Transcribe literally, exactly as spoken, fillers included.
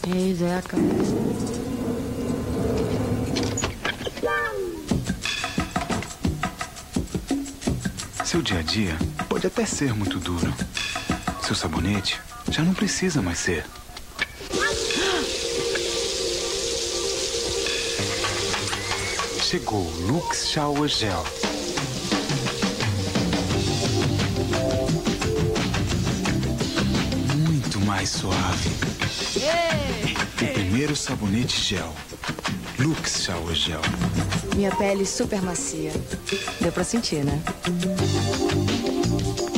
Ei, Zeca. Seu dia a dia pode até ser muito duro. Seu sabonete já não precisa mais ser. Chegou o Lux Shower Gel. Muito mais suave. O primeiro sabonete gel. Lux Shower Gel. Minha pele super macia. Deu pra sentir, né?